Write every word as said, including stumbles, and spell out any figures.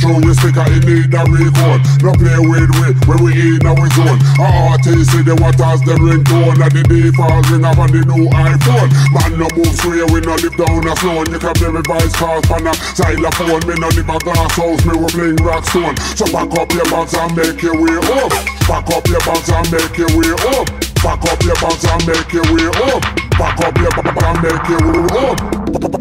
through your speaker, it need a record. No play with we, when we in our zone. Our artists see the waters, the ringtone. And the default ring up on the new iPhone. Man no move straight, we no live down a stone. You can play with vice cars on a xylophone. Me no live a glass house, me we bling rock stone. So pack up your bags and make your way up. Pack up your bags and make your way up. Pack up your bags and make your way up. Pack up your bags and make your way up.